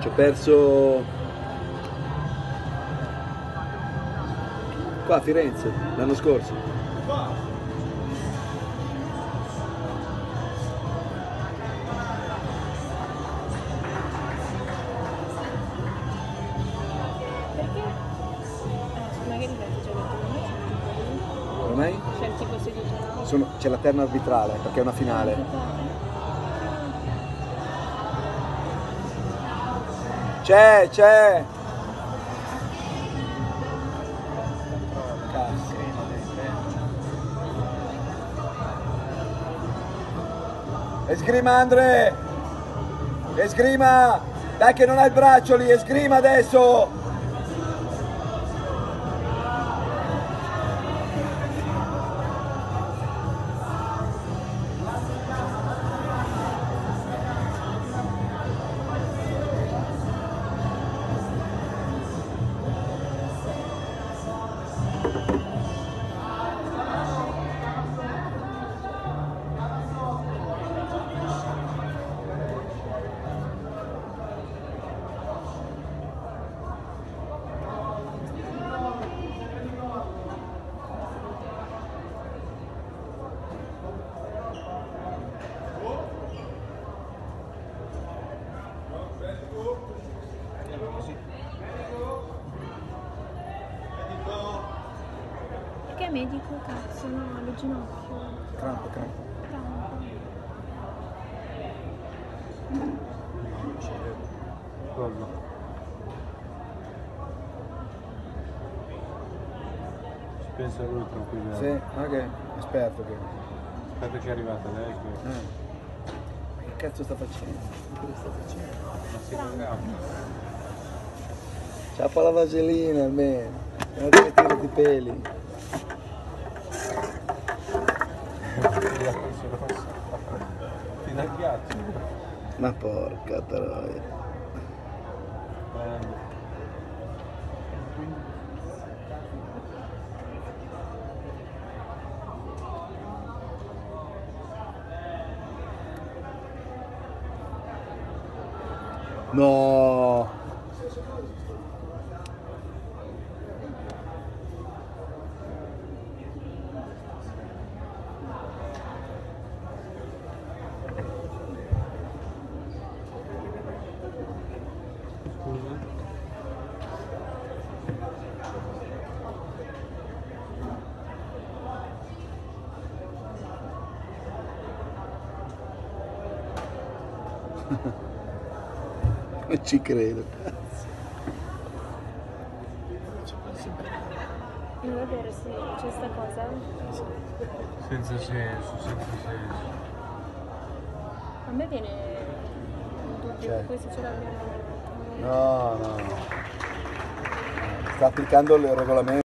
Ci ho perso qua a Firenze l'anno scorso. Magari l'hai già detto, Ormai? c'è il tipo seduto. C'è la terna arbitrale perché è una finale. C'è! Cazzo. Esgrima Andre! Esgrima! Dai che non hai il braccio lì, esgrima adesso! Perché medico? Cazzo, no, lo ginocchio. Crampo. Cosa? Ci pensa lui tranquillo. Sì, ma che esperto che. Aspetta che è arrivata lei che... Ma che cazzo sta facendo? Cosa sta facendo? Ma si ragazza. Ciappa la vasellina almeno. Non deve tirare i peli. Ti dà il ghiaccio. Ma porca troia. Prendi. No. Scusa. Non ci credo. Non è vero, sì, c'è sta cosa. Senza senso. A me viene un dubbio Cioè. che poi se ce l'abbiamo. No. Sta applicando il regolamento.